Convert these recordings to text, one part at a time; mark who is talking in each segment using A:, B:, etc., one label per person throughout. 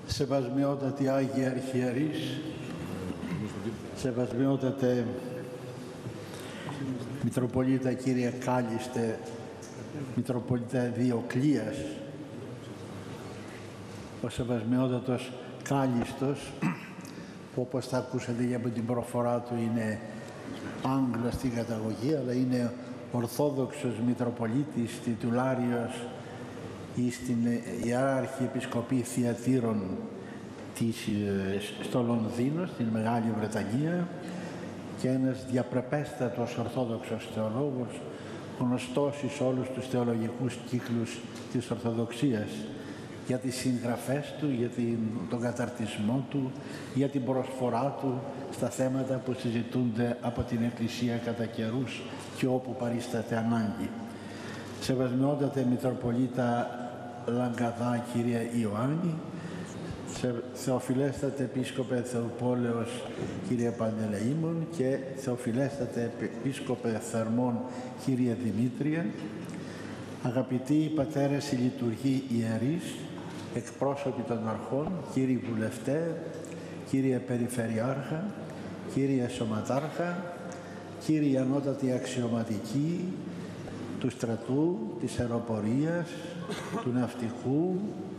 A: Σεβασμιότατη Άγιοι Αρχιερείς, σεβασμιότατε Μητροπολίτα κύριε Κάλιστε, Μητροπολίτα Διοκλείας, ο σεβασμιότατος Κάλιστος, που όπως θα ακούσατε για την προφορά του είναι Άγγλος στην καταγωγή, αλλά είναι Ορθόδοξος Μητροπολίτης, τιτουλάριος στην Ιερά Αρχιεπισκοπή Θειατήρων στο Λονδίνο, στην Μεγάλη Βρετανία, και ένας διαπρεπέστατος Ορθόδοξος θεολόγος, γνωστός εις όλους τους θεολογικούς κύκλους της Ορθοδοξίας, για τις συγγραφές του, για τον καταρτισμό του, για την προσφορά του στα θέματα που συζητούνται από την Εκκλησία κατά καιρούς και όπου παρίσταται ανάγκη. Σεβασμιότατε Μητροπολίτα Λαγκαδά κυρία Ιωάννη, Θεοφιλέστατε Επίσκοπε Θεοπόλεως κύριε Παντελεήμων και Θεοφιλέστατε Επίσκοπε Θερμών κύριε Δημήτρια, αγαπητοί πατέρες οι λειτουργοί ιερείς, εκπρόσωποι των αρχών, κύριοι βουλευτέ, κύριε Περιφερειάρχα, κύριε Σωματάρχα, κύριοι ανώτατοι αξιωματικοί του στρατού, της αεροπορίας, του ναυτικού,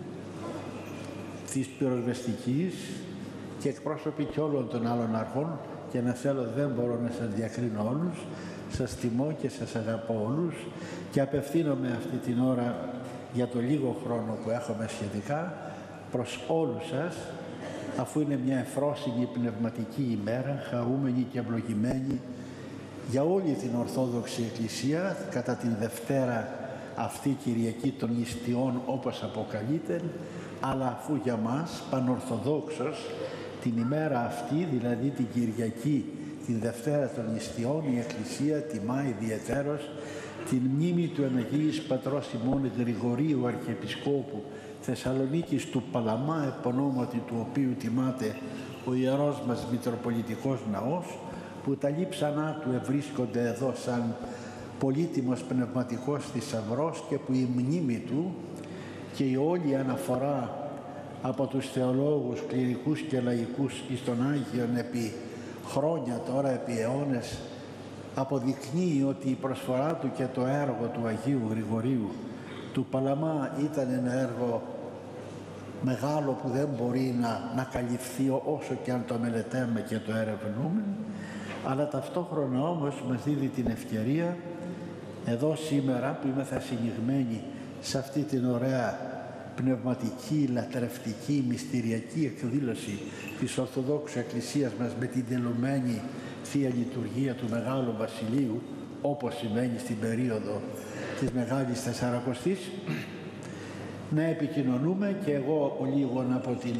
A: της πυροσβεστικής και εκπρόσωποι και όλων των άλλων αρχών, και να θέλω δεν μπορώ να σας διακρίνω όλους, σας τιμώ και σας αγαπώ όλους και απευθύνομαι αυτή την ώρα για το λίγο χρόνο που έχουμε σχετικά προς όλους σας, αφού είναι μια ευφρόσινη πνευματική ημέρα, χαρούμενη και ευλογημένη για όλη την Ορθόδοξη Εκκλησία κατά την Δευτέρα αυτή Κυριακή των Νηστιών όπως αποκαλείται, αλλά αφού για μας πανορθοδόξως την ημέρα αυτή, δηλαδή την Κυριακή, την Δευτέρα των Νηστιών, η Εκκλησία τιμά ιδιαιτέρως την μνήμη του Αναγίης Πατρός ημών Γρηγορίου Αρχιεπισκόπου Θεσσαλονίκης του Παλαμά, επωνόματι του οποίου τιμάται ο Ιερός μας Μητροπολιτικός Ναός, που τα λείψανά του ευρίσκονται εδώ σαν πολύτιμος πνευματικός θησαυρός και που η μνήμη του και η όλη αναφορά από τους θεολόγους, κληρικούς και λαϊκούς εις τον Άγιον επί χρόνια τώρα, επί αιώνες, αποδεικνύει ότι η προσφορά του και το έργο του Αγίου Γρηγορίου του Παλαμά ήταν ένα έργο μεγάλο που δεν μπορεί να καλυφθεί όσο και αν το μελετάμε και το ερευνούμε, αλλά ταυτόχρονα όμως μας δίδει την ευκαιρία εδώ σήμερα που είμαστε συνηγμένοι σε αυτή την ωραία πνευματική, λατρευτική, μυστηριακή εκδήλωση της Ορθοδόξου Εκκλησίας μας με την τελωμένη Θεία Λειτουργία του Μεγάλου Βασιλείου, όπως σημαίνει στην περίοδο της Μεγάλης Τεσσαρακοστής, να επικοινωνούμε και εγώ λίγο από την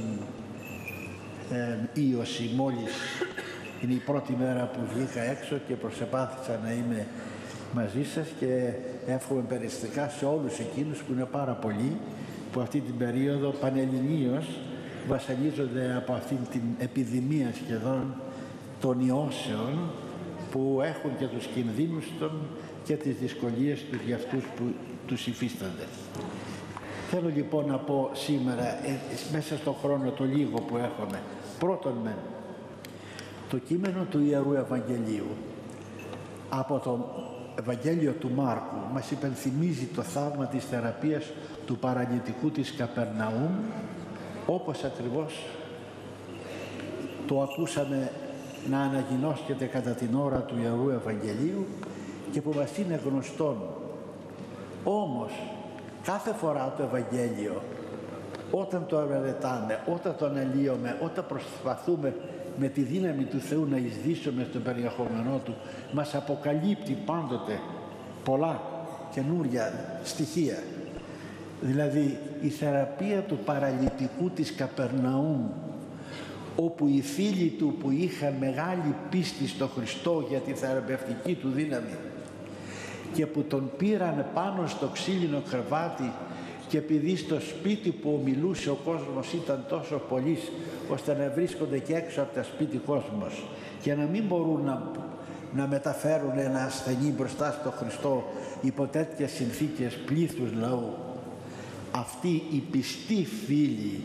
A: ίωση, μόλις είναι η πρώτη μέρα που βγήκα έξω και προσεπάθησα να είμαι μαζί σας, και εύχομαι περιστικά σε όλους εκείνους που είναι πάρα πολλοί που αυτή την περίοδο πανελληνίως βασανίζονται από αυτή την επιδημία σχεδόν των ιώσεων που έχουν και τους κινδύνους των και τις δυσκολίες τους για αυτούς που τους υφίστανται. Θέλω λοιπόν να πω σήμερα μέσα στον χρόνο το λίγο που έχουμε. Πρώτον το κείμενο του Ιερού Ευαγγελίου από το Ευαγγέλιο του Μάρκου μας υπενθυμίζει το θαύμα της θεραπείας του παραλυτικού της Καπερναούμ, όπως ακριβώς το ακούσαμε να αναγινώσκεται κατά την ώρα του Ιερού Ευαγγελίου και που μας είναι γνωστόν. Όμως κάθε φορά το Ευαγγέλιο, όταν το μελετάμε, όταν το αναλύουμε, όταν προσπαθούμε με τη δύναμη του Θεού να εισδύσουμε στο περιεχόμενό του, μας αποκαλύπτει πάντοτε πολλά καινούρια στοιχεία. Δηλαδή η θεραπεία του παραλυτικού της Καπερναούμ, όπου οι φίλοι του που είχαν μεγάλη πίστη στο Χριστό για τη θεραπευτική του δύναμη και που τον πήραν πάνω στο ξύλινο κρεβάτι, και επειδή στο σπίτι που ομιλούσε ο κόσμος ήταν τόσο πολλής ώστε να βρίσκονται και έξω από τα σπίτι κόσμος και να μην μπορούν να μεταφέρουν ένα ασθενή μπροστά στο Χριστό υπό τέτοιες συνθήκες πλήθους λαού, αυτοί οι πιστοί φίλοι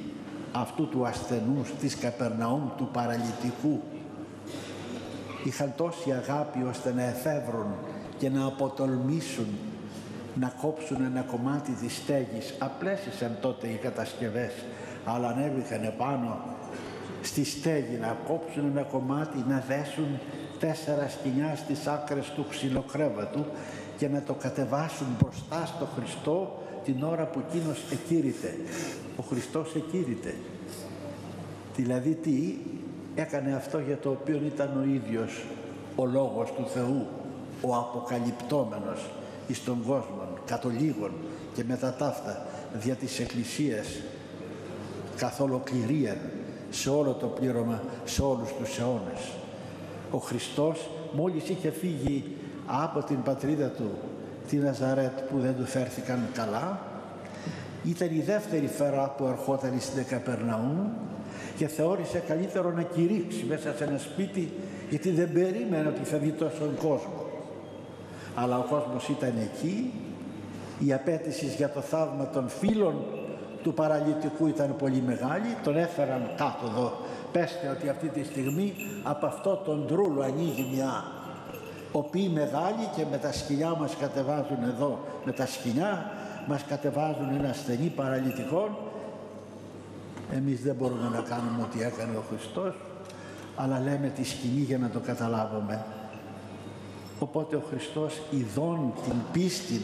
A: αυτού του ασθενούς της Καπερναούμ, του παραλυτικού. Είχαν τόση αγάπη ώστε να εφεύρουν και να αποτολμήσουν να κόψουν ένα κομμάτι της στέγης. Απλές ήσαν τότε οι κατασκευές, αλλά ανέβηκαν επάνω στη στέγη να κόψουν ένα κομμάτι, να δέσουν 4 σκοινιά στις άκρες του ξυλοκρέβατου και να το κατεβάσουν μπροστά στο Χριστό την ώρα που εκείνος εκήρυτε. Ο Χριστός εκήρυτε. Δηλαδή τι έκανε αυτό για το οποίο ήταν ο ίδιος ο Λόγος του Θεού, ο αποκαλυπτόμενος εις τον κόσμο, κατ' ολίγων και μετά ταύτα δια της Εκκλησίας καθ' ολοκληρίαν σε όλο το πλήρωμα, σε όλους τους αιώνες. Ο Χριστός μόλις είχε φύγει από την πατρίδα του, τη Ναζαρέτ, που δεν του φέρθηκαν καλά, ήταν η δεύτερη φορά που ερχόταν στην Καπερναούμ και θεώρησε καλύτερο να κηρύξει μέσα σε ένα σπίτι, γιατί δεν περίμενε ότι θα δει τόσον κόσμο. Αλλά ο κόσμος ήταν εκεί, η απέτηση για το θαύμα των φίλων του παραλυτικού ήταν πολύ μεγάλη, τον έφεραν κάτω εδώ. Πέστε ότι αυτή τη στιγμή από αυτό τον τρούλο ανοίγει μια οπή μεγάλη και με τα σκοινιά μας κατεβάζουν εδώ, με τα σκοινιά μας κατεβάζουν ένα ασθενή παραλυτικό. Εμείς δεν μπορούμε να κάνουμε ό,τι έκανε ο Χριστός, αλλά λέμε τη σκηνή για να το καταλάβουμε. Οπότε ο Χριστός ειδών την πίστη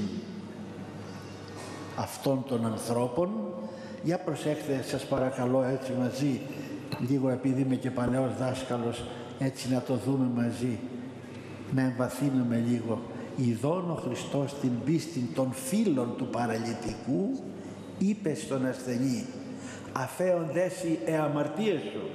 A: αυτών των ανθρώπων, για προσέχτε σας παρακαλώ έτσι μαζί, λίγο επειδή είμαι και παλαιός δάσκαλος, έτσι να το δούμε μαζί, να εμβαθύνουμε λίγο. Ειδών ο Χριστός την πίστη των φίλων του παραλυτικού, είπε στον ασθενή, αφέοντες οι αμαρτίες σου.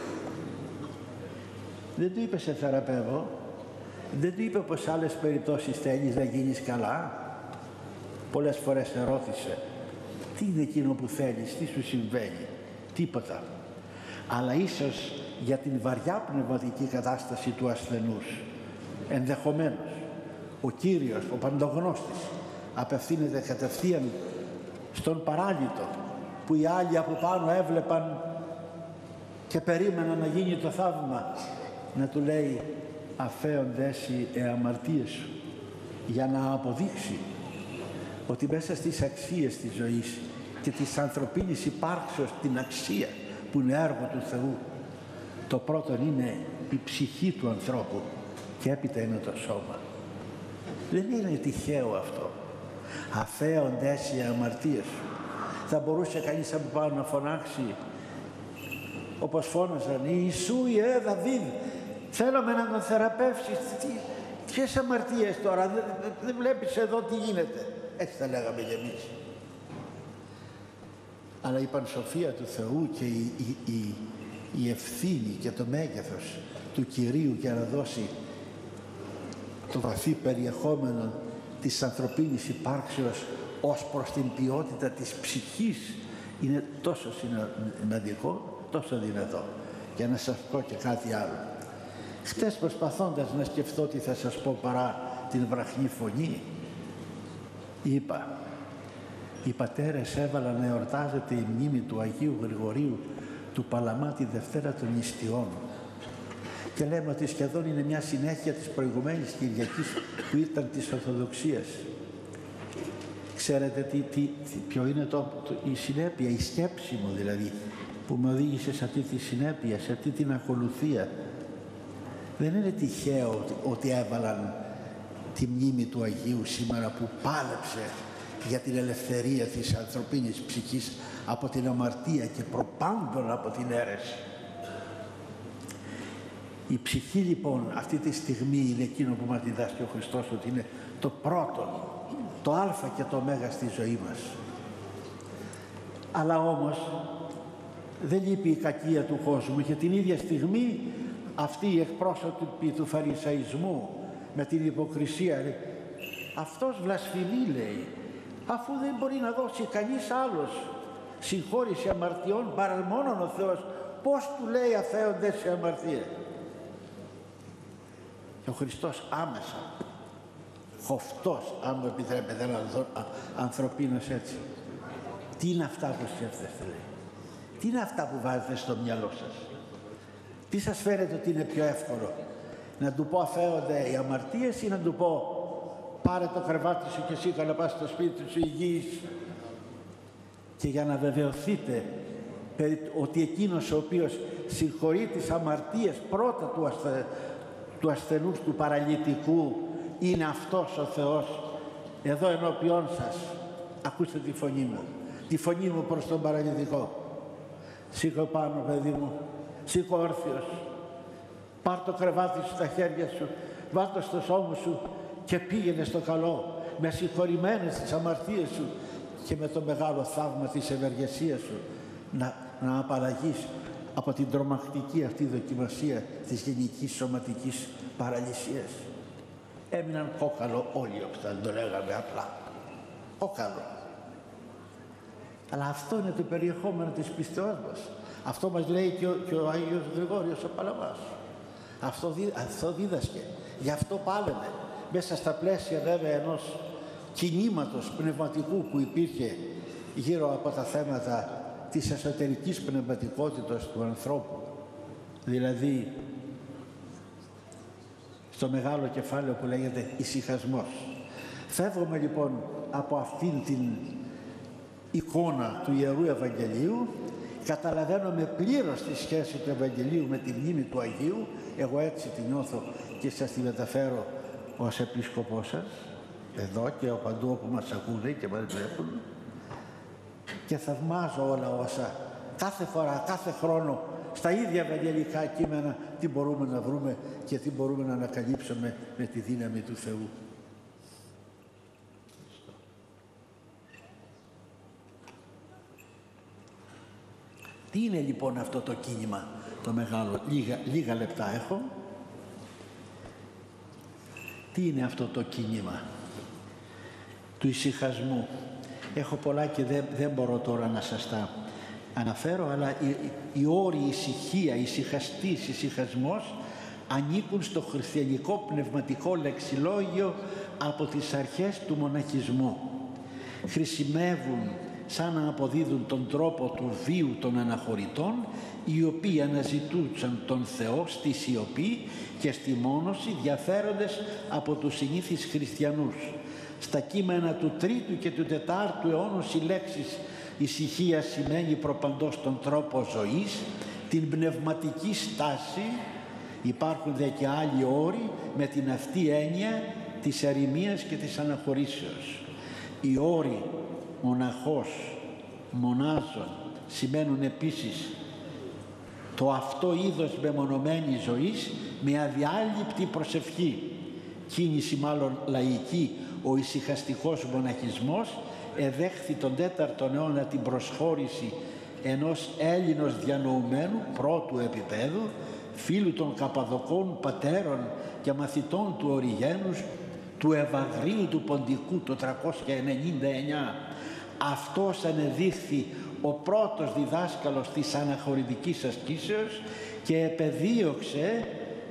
A: Δεν του είπε σε θεραπεύω, δεν του είπε πως σε άλλες περιπτώσεις θέλεις να γίνεις καλά. Πολλές φορές ερώτησε, τι είναι εκείνο που θέλεις, τι σου συμβαίνει, τίποτα. Αλλά ίσως για την βαριά πνευματική κατάσταση του ασθενούς, ενδεχομένως, ο Κύριος, ο Παντογνώστης, απευθύνεται κατευθείαν στον παράλυτο, που οι άλλοι από πάνω έβλεπαν και περίμεναν να γίνει το θαύμα, να του λέει αφέοντες οι αμαρτίες σου, για να αποδείξει ότι μέσα στις αξίες της ζωής και της ανθρωπίνης υπάρξεως, την αξία που είναι έργο του Θεού, το πρώτο είναι η ψυχή του ανθρώπου και έπειτα είναι το σώμα. Δεν είναι τυχαίο αυτό. Αφέοντες οι αμαρτίες σου. Θα μπορούσε κανείς από πάνω να φωνάξει όπως φώναζαν Ιησού, Δαβίδ, θέλουμε να τον θεραπεύσεις. Ποιες αμαρτίες τώρα, δεν βλέπεις εδώ τι γίνεται. Έτσι τα λέγαμε κι εμείς. Αλλά η πανσοφία του Θεού και η ευθύνη και το μέγεθος του Κυρίου για να δώσει το βαθύ περιεχόμενο της ανθρωπίνης υπάρξεως ως προς την ποιότητα της ψυχής είναι τόσο σημαντικό, τόσο δυνατό. Για να σας πω και κάτι άλλο. Χτες προσπαθώντας να σκεφτώ τι θα σας πω παρά την βραχνή φωνή, είπα, οι πατέρες έβαλαν να εορτάζεται η μνήμη του Αγίου Γρηγορίου του Παλαμά τη Δευτέρα των Νηστιών. Και λέμε ότι σχεδόν είναι μια συνέχεια της προηγουμένης Κυριακής που ήταν της Ορθοδοξίας. Ξέρετε ποιο είναι η συνέπεια, η σκέψη μου δηλαδή, που με οδήγησε σε αυτή τη συνέπεια, σε αυτή την ακολουθία. Δεν είναι τυχαίο ότι έβαλαν τη μνήμη του Αγίου σήμερα, που πάλεψε για την ελευθερία της ανθρωπίνης ψυχής από την αμαρτία και προπάντων από την αίρεση. Η ψυχή λοιπόν αυτή τη στιγμή είναι εκείνο που μας διδάσκει ο Χριστός, ότι είναι το πρώτο, το α και το ω στη ζωή μας. Αλλά όμως δεν λείπει η κακία του κόσμου, και την ίδια στιγμή αυτοί οι εκπρόσωποι του φαρισαϊσμού με την υποκρισία λέει, αυτός βλασφημεί, λέει, αφού δεν μπορεί να δώσει κανείς άλλος συγχώρηση αμαρτιών παρά μόνον ο Θεός, πώς του λέει αφέοντες σε αμαρτία. Και ο Χριστός άμεσα, χοφτός, αν μου επιτρέπετε ένα ανθρωπίνος έτσι, τι είναι αυτά που σκέφτεστε, λέει, Τι είναι αυτά που βάζετε στο μυαλό σας? Τι σας φαίνεται ότι είναι πιο εύκολο? Να του πω αφαίονται οι αμαρτίες ή να του πω πάρε το κρεβάτι σου και εσύ καλά πας στο σπίτι σου υγιής? Και για να βεβαιωθείτε ότι εκείνος ο οποίος συγχωρεί τις αμαρτίες πρώτα του ασθενούς, του παραλυτικού, είναι αυτός ο Θεός εδώ ενώπιόν σας. Ακούστε τη φωνή μου, τη φωνή μου προς τον παραλυτικό. Σήκω πάνω, παιδί μου, σήκω όρθιος, πάρ' το κρεβάτι σου στα χέρια σου, βάλ' το στο σώμα σου και πήγαινε στο καλό, με συγχωρημένες τις αμαρτίες σου και με το μεγάλο θαύμα της ευεργεσίας σου να απαλλαγείς από την τρομακτική αυτή δοκιμασία της γενικής σωματικής παραλυσίας. Έμειναν κόκαλο όλοι, όταν το λέγαμε απλά. Κόκαλο. Αλλά αυτό είναι το περιεχόμενο της πιστεώς μας. Αυτό μας λέει και ο Άγιος Γρηγόριος ο Παλαμάς. Αυτό δίδασκε. Γι' αυτό πάλευε. Μέσα στα πλαίσια βέβαια ενός κινήματος πνευματικού που υπήρχε γύρω από τα θέματα της εσωτερικής πνευματικότητας του ανθρώπου. Δηλαδή, στο μεγάλο κεφάλαιο που λέγεται ησυχασμός. Φεύγουμε λοιπόν από αυτήν την εικόνα του Ιερού Ευαγγελίου, καταλαβαίνουμε πλήρως τη σχέση του Ευαγγελίου με τη μνήμη του Αγίου. Εγώ έτσι τη νιώθω και σας τη μεταφέρω ως επίσκοπός σας, εδώ και παντού όπου μας ακούνε και μας βλέπουν, και θαυμάζω όλα όσα κάθε φορά, κάθε χρόνο στα ίδια ευαγγελικά κείμενα τι μπορούμε να βρούμε και τι μπορούμε να ανακαλύψουμε με τη δύναμη του Θεού. Τι είναι λοιπόν αυτό το κίνημα το μεγάλο? Λίγα λεπτά έχω. Τι είναι αυτό το κίνημα του ησυχασμού? Έχω πολλά και δεν μπορώ τώρα να σας τα αναφέρω, αλλά οι όροι ησυχία, ησυχαστής, ησυχασμός ανήκουν στο χριστιανικό πνευματικό λεξιλόγιο από τις αρχές του μοναχισμού. Χρησιμεύουν σαν να αποδίδουν τον τρόπο του βίου των αναχωρητών, οι οποίοι αναζητούσαν τον Θεό στη σιωπή και στη μόνωση, διαφέροντες από τους συνήθεις χριστιανούς. Στα κείμενα του 3ου και του 4ου αιώνος οι λέξεις ησυχία σημαίνει προπαντός τον τρόπο ζωής, την πνευματική στάση. Υπάρχουν δε και άλλοι όροι με την αυτή έννοια της ερημίας και της αναχωρήσεως. Οι όροι μοναχός, μονάζων σημαίνουν επίσης το αυτό είδος μεμονωμένης ζωής με αδιάλειπτη προσευχή. Κίνηση μάλλον λαϊκή, ο ησυχαστικός μοναχισμός εδέχθη τον 4ο αιώνα την προσχώρηση ενός Έλληνος διανοουμένου πρώτου επίπεδου, φίλου των Καπαδοκών πατέρων και μαθητών του Οριγένους, του Ευαγρίου του Ποντικού το 399. Αυτός ανεδείχθη ο πρώτος διδάσκαλος της αναχωρητικής ασκήσεως και επεδίωξε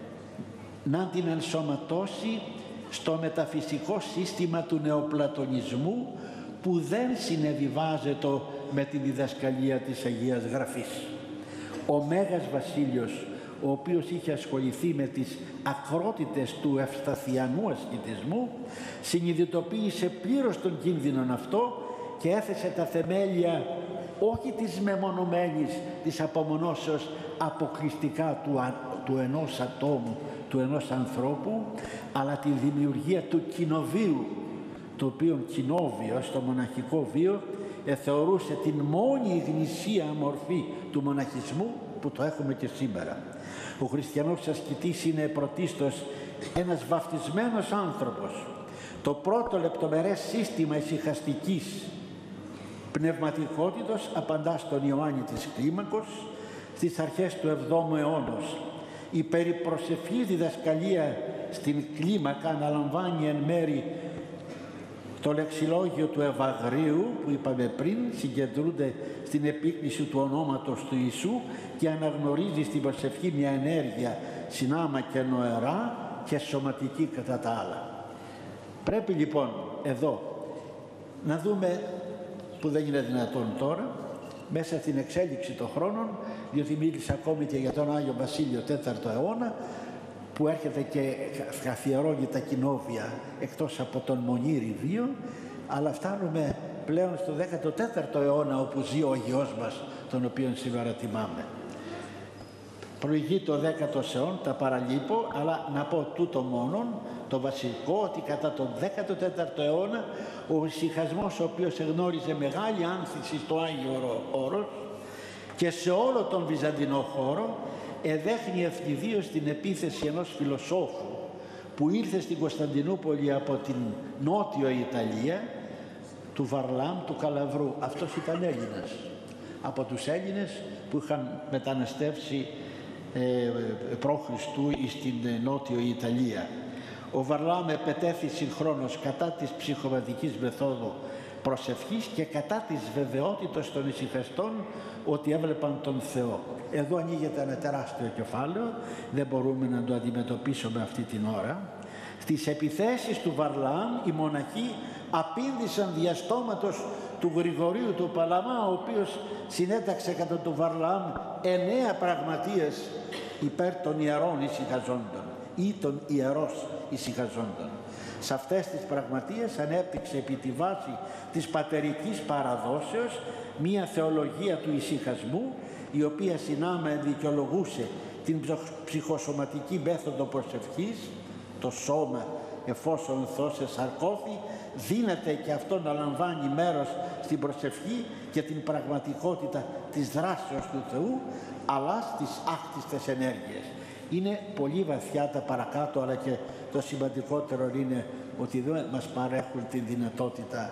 A: να την ενσωματώσει στο μεταφυσικό σύστημα του νεοπλατωνισμού, που δεν συνεβιβάζεται με τη διδασκαλία της Αγίας Γραφής. Ο Μέγας Βασίλειος, ο οποίος είχε ασχοληθεί με τις ακρότητες του ευσταθιανού ασκητισμού, συνειδητοποίησε πλήρως τον κίνδυνον αυτό και έθεσε τα θεμέλια όχι της μεμονωμένης, της απομονώσεως αποκλειστικά του ενός ατόμου, του ενός ανθρώπου, αλλά τη δημιουργία του κοινοβίου, το οποίο κοινόβιο στο μοναχικό βίο θεωρούσε την μόνη γνησία μορφή του μοναχισμού που το έχουμε και σήμερα. Ο χριστιανός ασκητής είναι πρωτίστως ένας βαφτισμένος άνθρωπος. Το πρώτο λεπτομερές σύστημα ησυχαστικής πνευματικότητος απαντά στον Ιωάννη της Κλίμακος στις αρχές του 7ου αιώνος. Η περιπροσευχή διδασκαλία στην Κλίμακα αναλαμβάνει εν μέρη το λεξιλόγιο του Ευαγρίου που είπαμε πριν, συγκεντρούνται στην επίκληση του ονόματος του Ιησού και αναγνωρίζει στην προσευχή μια ενέργεια συνάμα και νοερά και σωματική κατά τα άλλα. Πρέπει λοιπόν εδώ να δούμε, που δεν είναι δυνατόν τώρα, μέσα στην εξέλιξη των χρόνων, διότι μίλησε ακόμη και για τον Άγιο Βασίλειο 4ο αιώνα, που έρχεται και καθιερώνει τα κοινόβια εκτός από τον Μονήρη βίο, αλλά φτάνουμε πλέον στο 14ο αιώνα όπου ζει ο Αγιός μας, τον οποίον σήμερα τιμάμε. Προηγεί το 10ο αιώνα, τα παραλείπω, αλλά να πω τούτο μόνον, το βασικό, ότι κατά τον 14ο αιώνα ο ησυχασμός, ο οποίος εγνώριζε μεγάλη άνθηση στο Άγιο Όρος και σε όλο τον Βυζαντινό χώρο, εδέχνει ευθυδίως την επίθεση ενός φιλοσόφου που ήρθε στην Κωνσταντινούπολη από την νότιο Ιταλία, του Βαρλάμ του Καλαβρού. Αυτός ήταν Έλληνας, από τους Έλληνες που είχαν μεταναστεύσει π.Χ. στην νότιο Ιταλία. Ο Βαρλάμ επετέθη συγχρόνως κατά της ψυχοβατικής μεθόδου προσευχής και κατά της βεβαιότητας των ησυχαστών ότι έβλεπαν τον Θεό. Εδώ ανοίγεται ένα τεράστιο κεφάλαιο, δεν μπορούμε να το αντιμετωπίσουμε αυτή την ώρα. Στις επιθέσεις του Βαρλάμ οι μοναχοί απήντησαν διαστόματος του Γρηγορίου του Παλαμά, ο οποίος συνέταξε κατά του Βαρλάμ 9 πραγματείες υπέρ των ιερών ησυχαζόντων ή των ιερός ησυχαζόντων. Σε αυτές τις πραγματείες ανέπτυξε επί τη βάση της πατερικής παραδόσεως μία θεολογία του ησυχασμού, η οποία συνάμα δικαιολογούσε την ψυχοσωματική μέθοδο προσευχής. Το σώμα, εφόσον Θεός εσαρκώθη, δύναται και αυτό να λαμβάνει μέρος στην προσευχή και την πραγματικότητα της δράσεως του Θεού, αλλά στις άκτιστες ενέργειες. Είναι πολύ βαθιά τα παρακάτω, αλλά και το σημαντικότερο είναι ότι δεν μας παρέχουν την δυνατότητα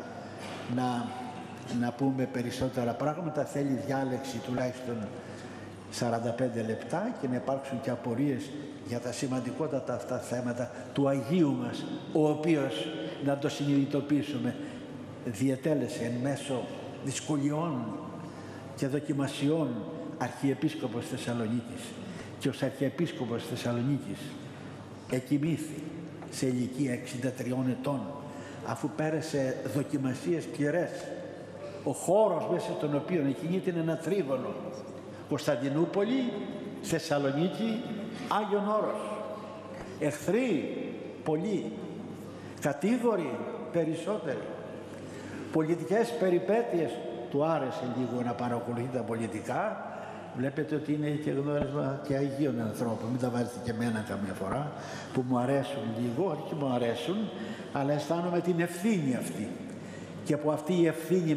A: να πούμε περισσότερα πράγματα. Θέλει διάλεξη τουλάχιστον 45 λεπτά και να υπάρξουν και απορίες για τα σημαντικότατα αυτά θέματα του Αγίου μας, ο οποίος, να το συνειδητοποιήσουμε, διετέλεσε εν μέσω δυσκολιών και δοκιμασιών Αρχιεπίσκοπος Θεσσαλονίκης, και ως Αρχιεπίσκοπος Θεσσαλονίκης εκοιμήθη σε ηλικία 63 ετών, αφού πέρασε δοκιμασίες σκληρές. Ο χώρος μέσα στον οποίο εκκινείται είναι ένα τρίγωνο: Κωνσταντινούπολη, Θεσσαλονίκη, Άγιον Όρος. Εχθροί πολλοί, κατήγοροι περισσότεροι. Πολιτικές περιπέτειες, του άρεσε λίγο να παρακολουθεί τα πολιτικά. Βλέπετε ότι είναι και γνώρισμα και Αγίων ανθρώπων. Μην τα βάζετε και εμένα καμιά φορά, που μου αρέσουν λίγο, όχι μου αρέσουν, αλλά αισθάνομαι την ευθύνη αυτή. Και από αυτή η ευθύνη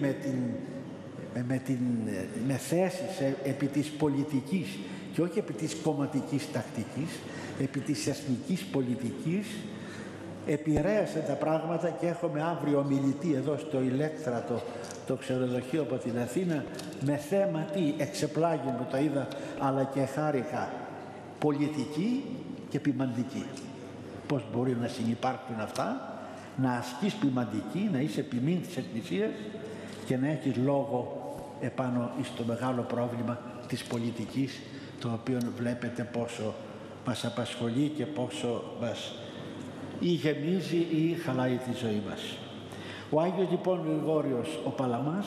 A: με θέσεις επί της πολιτικής και όχι επί της κομματικής τακτικής, επί της εθνικής πολιτικής, επηρέασε τα πράγματα και έχουμε αύριο ομιλητή εδώ στο Ηλέκτρατο, το ξενοδοχείο από την Αθήνα, με θέμα τι, εξεπλάγει μου το είδα, αλλά και χάρηκα, πολιτική και ποιμαντική. Πώς μπορεί να συνυπάρχουν αυτά, να ασκείς ποιμαντική, να είσαι ποιμήν της Εκκλησίας και να έχεις λόγο επάνω στο μεγάλο πρόβλημα της πολιτικής, το οποίο βλέπετε πόσο μας απασχολεί και πόσο μας ή γεμίζει ή χαλάει τη ζωή μας. Ο Άγιος λοιπόν Γρηγόριος ο Παλαμάς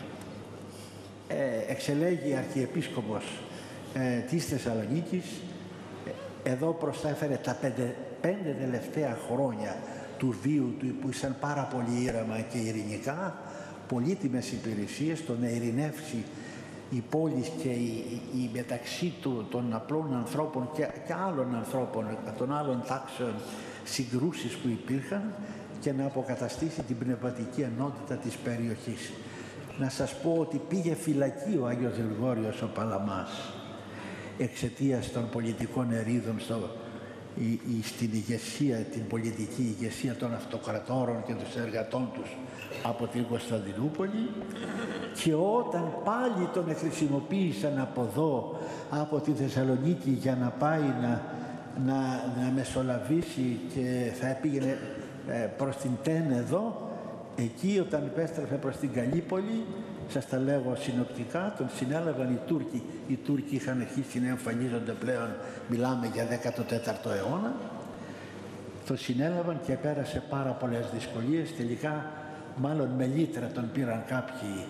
A: εξελέγει αρχιεπίσκοπος της Θεσσαλονίκης. Εδώ προσέφερε τα πέντε τελευταία χρόνια του βίου του, που ήσαν πάρα πολύ ήρεμα και ειρηνικά, πολύτιμες υπηρεσίες, το να ειρηνεύσει η πόλη και η μεταξύ του των απλών ανθρώπων και άλλων ανθρώπων, των άλλων τάξεων, συγκρούσεις που υπήρχαν, και να αποκαταστήσει την πνευματική ενότητα της περιοχής. Να σας πω ότι πήγε φυλακή ο Άγιος Γρηγόριος ο Παλαμάς εξαιτίας των πολιτικών ερίδων στην ηγεσία, την πολιτική ηγεσία των αυτοκρατόρων και των εργατών τους από την Κωνσταντινούπολη, και όταν πάλι τον χρησιμοποίησαν από εδώ, από τη Θεσσαλονίκη, για να πάει να μεσολαβήσει και θα πήγαινε προς την Τέν εδώ, εκεί όταν επέστρεφε προς την Καλύπολη, σας τα λέγω συνοπτικά, τον συνέλαβαν οι Τούρκοι. Οι Τούρκοι είχαν αρχίσει να εμφανίζονται πλέον, μιλάμε για 14ο αιώνα. Τον συνέλαβαν και πέρασε πάρα πολλές δυσκολίες. Τελικά, μάλλον με λύτρα τον πήραν κάποιοι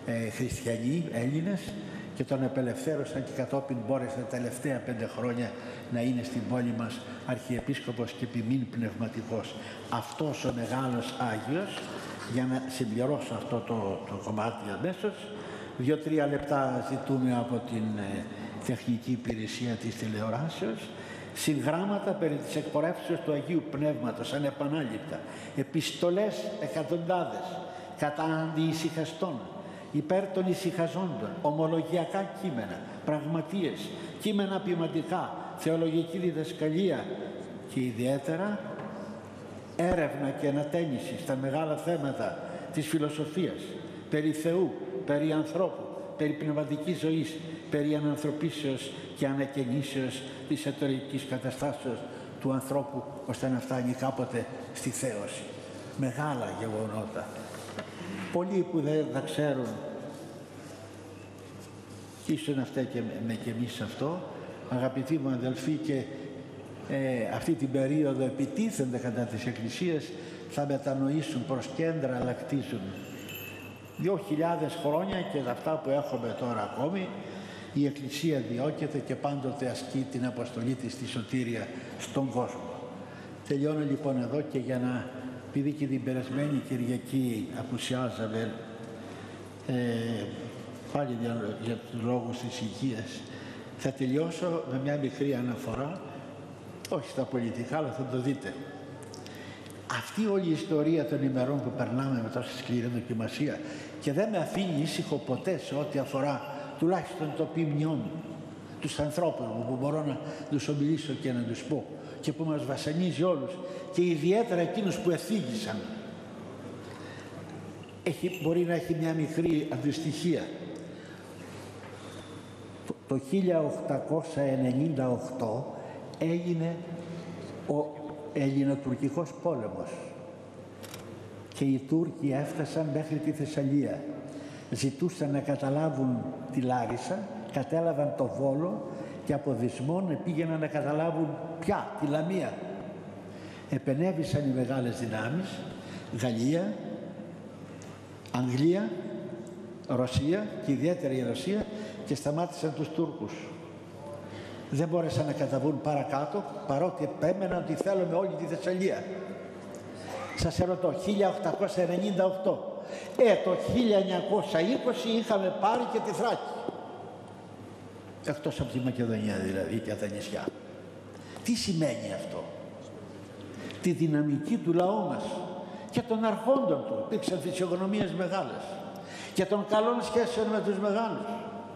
A: χριστιανοί, Έλληνες, και τον απελευθέρωσαν και κατόπιν μπόρεσε τα τελευταία 5 χρόνια να είναι στην πόλη μας αρχιεπίσκοπος και επιμήν πνευματικός. Αυτός ο μεγάλος Άγιος, για να συμπληρώσω αυτό το κομμάτι αμέσως, 2-3 λεπτά ζητούμε από την τεχνική υπηρεσία της τηλεοράσεως, συγγράμματα περί της εκπορεύσεως του Αγίου Πνεύματος, ανεπανάληπτα, επιστολές εκατοντάδες, κατά αντιησυχαστών, υπέρ των ησυχαζόντων, ομολογιακά κείμενα, πραγματείες, κείμενα ποιηματικά, θεολογική διδασκαλία και ιδιαίτερα έρευνα και ανατένιση στα μεγάλα θέματα της φιλοσοφίας, περί Θεού, περί ανθρώπου, περί πνευματικής ζωής, περί ανανθρωπίσεως και ανακαινήσεως της εσωτερικής καταστάσεως του ανθρώπου, ώστε να φτάνει κάποτε στη θέωση. Μεγάλα γεγονότα. Πολλοί που δεν τα ξέρουν, και ίσως να φταίμε και εμείς αυτό, αγαπητοί μου αδελφοί, και αυτή την περίοδο επιτίθενται κατά της Εκκλησίας, θα μετανοήσουν προς κέντρα, αλλά κτίζουν. 2.000 χρόνια και αυτά που έχουμε τώρα ακόμη, η Εκκλησία διώκεται και πάντοτε ασκεί την αποστολή της στη σωτήρια στον κόσμο. Τελειώνω λοιπόν εδώ, και για να, επειδή και την περασμένη Κυριακή απουσιάζαμε, πάλι για τους λόγους της υγείας, θα τελειώσω με μια μικρή αναφορά, όχι στα πολιτικά, αλλά θα το δείτε. Αυτή όλη η ιστορία των ημερών που περνάμε με τόση σκληρή δοκιμασία, και δεν με αφήνει ήσυχο ποτέ σε ό,τι αφορά τουλάχιστον το ποιμνιό μου, τους ανθρώπους μου που μπορώ να τους ομιλήσω και να τους πω, και που μας βασανίζει όλους, και ιδιαίτερα εκείνους που εθίγησαν. Μπορεί να έχει μια μικρή αντιστοιχεία. Το 1898 έγινε ο Ελληνοτουρκικός πόλεμος και οι Τούρκοι έφτασαν μέχρι τη Θεσσαλία. Ζητούσαν να καταλάβουν τη Λάρισα, κατέλαβαν το Βόλο και από Δυσμών πήγαιναν να καταλάβουν πια τη Λαμία. Επενέβησαν οι μεγάλες δυνάμεις, Γαλλία, Αγγλία, Ρωσία και ιδιαίτερα η Ρωσία, και σταμάτησαν τους Τούρκους. Δεν μπόρεσαν να καταβούν παρακάτω, παρότι επέμεναν ότι θέλουμε όλη τη Θεσσαλία. Σας ερωτώ, 1898. Το 1920 είχαμε πάρει και τη Θράκη. Εκτός από τη Μακεδονία δηλαδή και τα νησιά. Τι σημαίνει αυτό? Τη δυναμική του λαού μας και των αρχόντων του. Υπήρξαν φυσιογνωμίες μεγάλες και των καλών σχέσεων με τους μεγάλους.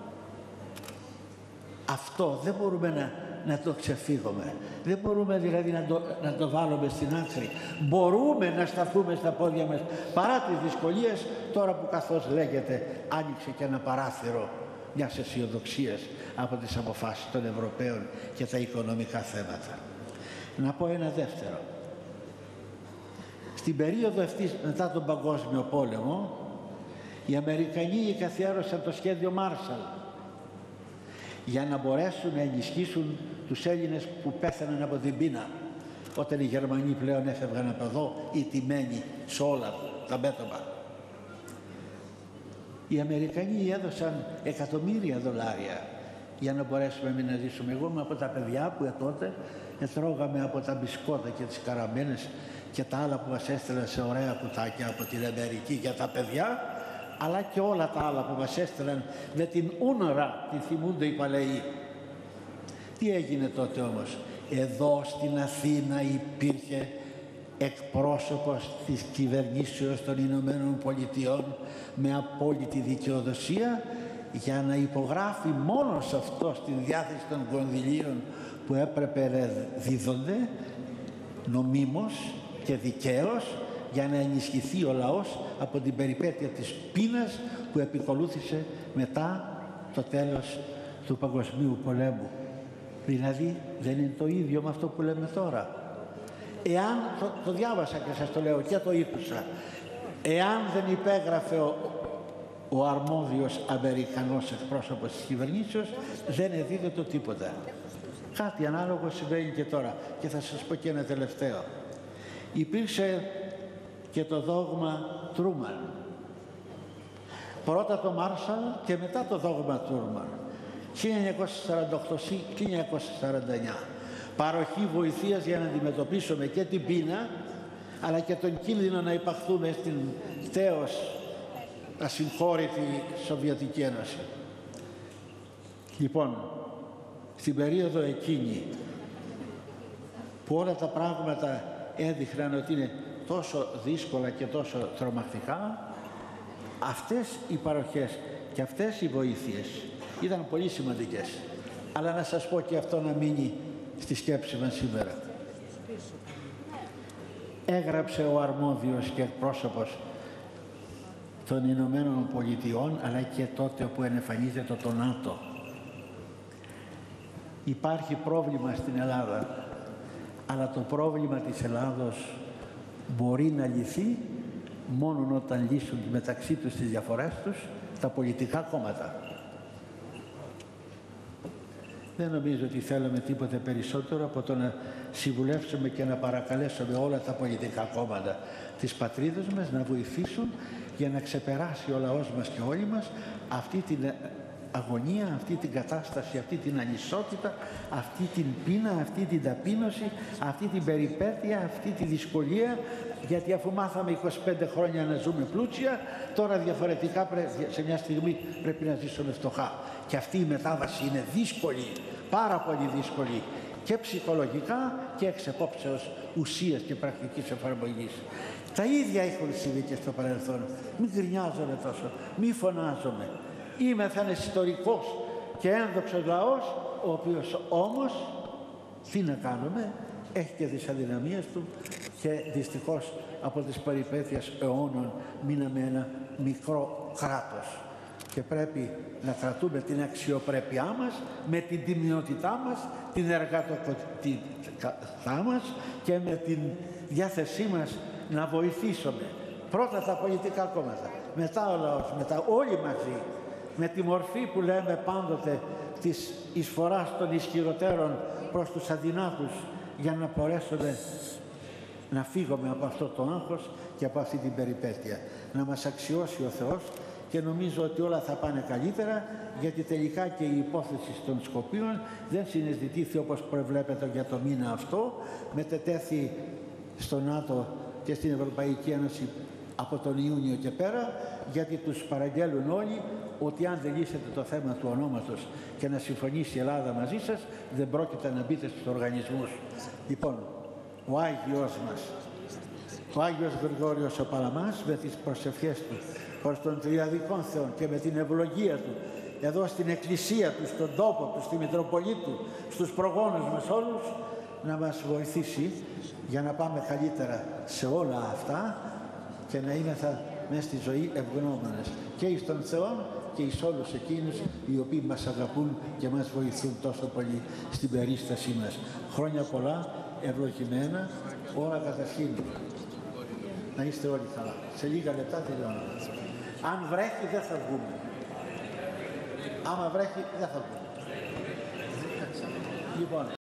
A: Αυτό δεν μπορούμε να το ξεφύγουμε. Δεν μπορούμε δηλαδή να το βάλουμε στην άκρη. Μπορούμε να σταθούμε στα πόδια μας παρά τις δυσκολίες, τώρα που, καθώς λέγεται, άνοιξε και ένα παράθυρο μιας αισιοδοξίας από τις αποφάσεις των Ευρωπαίων και τα οικονομικά θέματα. Να πω ένα δεύτερο. Στην περίοδο αυτή, μετά τον Παγκόσμιο Πόλεμο, οι Αμερικανοί καθιέρωσαν το σχέδιο Μάρσαλ για να μπορέσουν να ενισχύσουν τους Έλληνες που πέθαναν από την πείνα, όταν οι Γερμανοί πλέον έφευγαν από εδώ ή τιμένοι σε όλα τα μέτωπα. Οι Αμερικανοί έδωσαν εκατομμύρια δολάρια για να μπορέσουμε εμείς να ζήσουμε. Εγώ είμαι από τα παιδιά που τότε τρώγαμε από τα μπισκότα και τις καραμένες και τα άλλα που μας έστελαν σε ωραία κουτάκια από την Αμερική για τα παιδιά, αλλά και όλα τα άλλα που μας έστελαν με την ούνορα, τη θυμούνται οι παλαιοί. Τι έγινε τότε όμως? Εδώ στην Αθήνα υπήρχε εκπρόσωπος της κυβερνήσεως των Ηνωμένων Πολιτειών με απόλυτη δικαιοδοσία για να υπογράφει μόνο σε αυτό στη διάθεση των κονδυλίων που έπρεπε να δίδονται νομίμως και δικαίως, για να ενισχυθεί ο λαός από την περιπέτεια της πείνας που επικολούθησε μετά το τέλος του Παγκοσμίου Πολέμου. Δηλαδή δεν είναι το ίδιο με αυτό που λέμε τώρα? Εάν, το διάβασα και σας το λέω και το ήκουσα, εάν δεν υπέγραφε ο αρμόδιος Αμερικανός εκπρόσωπος της κυβερνήσεως, δεν εδίδεται τίποτα. Κάτι ανάλογο συμβαίνει και τώρα. Και θα σας πω και ένα τελευταίο. Υπήρξε και το δόγμα Τρούμαν. Πρώτα το Μάρσαλ και μετά το δόγμα Τούρμαν. 1948-1949. Παροχή βοηθείας για να αντιμετωπίσουμε και την πείνα, αλλά και τον κίνδυνο να υπαχθούμε στην τέως ασυγχώρητη Σοβιετική Ένωση. Λοιπόν, στην περίοδο εκείνη που όλα τα πράγματα έδειχναν ότι είναι τόσο δύσκολα και τόσο τρομακτικά, αυτές οι παροχές και αυτές οι βοήθειες ήταν πολύ σημαντικές. Αλλά να σας πω και αυτό να μείνει στη σκέψη μας σήμερα. Έγραψε ο αρμόδιος και εκπρόσωπος των Ηνωμένων Πολιτειών, αλλά και τότε όπου εμφανίζεται το ΝΑΤΟ. Υπάρχει πρόβλημα στην Ελλάδα, αλλά το πρόβλημα της Ελλάδος μπορεί να λυθεί μόνο όταν λύσουν μεταξύ τους τις διαφορές τους τα πολιτικά κόμματα. Δεν νομίζω ότι θέλουμε τίποτε περισσότερο από το να συμβουλεύσουμε και να παρακαλέσουμε όλα τα πολιτικά κόμματα της πατρίδας μας να βοηθήσουν για να ξεπεράσει ο λαός μας και όλοι μας αυτή την αγωνία, αυτή την κατάσταση, αυτή την ανισότητα, αυτή την πείνα, αυτή την ταπείνωση, αυτή την περιπέτεια, αυτή τη δυσκολία, γιατί αφού μάθαμε 25 χρόνια να ζούμε πλούσια, τώρα διαφορετικά σε μια στιγμή πρέπει να ζήσουμε φτωχά. Και αυτή η μετάβαση είναι δύσκολη, πάρα πολύ δύσκολη, και ψυχολογικά και εξ επόψεως ουσίας και πρακτικής εφαρμογής. Τα ίδια έχουν συμβεί και στο παρελθόν. Μην γκρινιάζομαι τόσο, μην φωνάζομαι. Είμαι θα είναι ιστορικός και ένδοξος λαός, ο οποίος όμως, τι να κάνουμε, έχει και τις αδυναμίες του και δυστυχώς από τις περιπέτειες αιώνων μείναμε ένα μικρό κράτος. Και πρέπει να κρατούμε την αξιοπρέπειά μας με την τιμιότητά μας, την εργατικότητά μας και με την διάθεσή μας να βοηθήσουμε πρώτα τα πολιτικά κόμματα, μετά ο λαός, μετά όλοι μαζί, με τη μορφή που λέμε πάντοτε της εισφοράς των ισχυροτέρων προς τους αδυνάτους, για να μπορέσουμε να φύγουμε από αυτό το άγχος και από αυτή την περιπέτεια. Να μας αξιώσει ο Θεός και νομίζω ότι όλα θα πάνε καλύτερα, γιατί τελικά και η υπόθεση των Σκοπίων δεν συναισθητήθη όπως προβλέπεται για το μήνα αυτό, μετετέθη στο ΝΑΤΟ και στην Ευρωπαϊκή Ένωση από τον Ιούνιο και πέρα, γιατί τους παραγγέλουν όλοι ότι αν δεν λύσετε το θέμα του ονόματος και να συμφωνήσει η Ελλάδα μαζί σας, δεν πρόκειται να μπείτε στους οργανισμούς. Λοιπόν, ο Άγιος μας, ο Άγιος Γρηγόριος ο Παλαμάς, με τις προσευχές του προς τον Τριαδικό Θεό και με την ευλογία του εδώ στην Εκκλησία του, στον τόπο του, στη Μητροπολή του, στους προγόνους μας όλους, να μας βοηθήσει για να πάμε καλύτερα σε όλα αυτά και να είμαστε μέσα στη ζωή ευγνώμονες και εις τον Θεό και εις όλους εκείνους οι οποίοι μας αγαπούν και μας βοηθούν τόσο πολύ στην περίστασή μας. Χρόνια πολλά, ευλογημένα, ώρα καταρχήν. Να είστε όλοι καλά. Σε λίγα λεπτά τελειώνω. Αν βρέχει δεν θα βγούμε. Άμα βρέχει δεν θα βγούμε. Λοιπόν.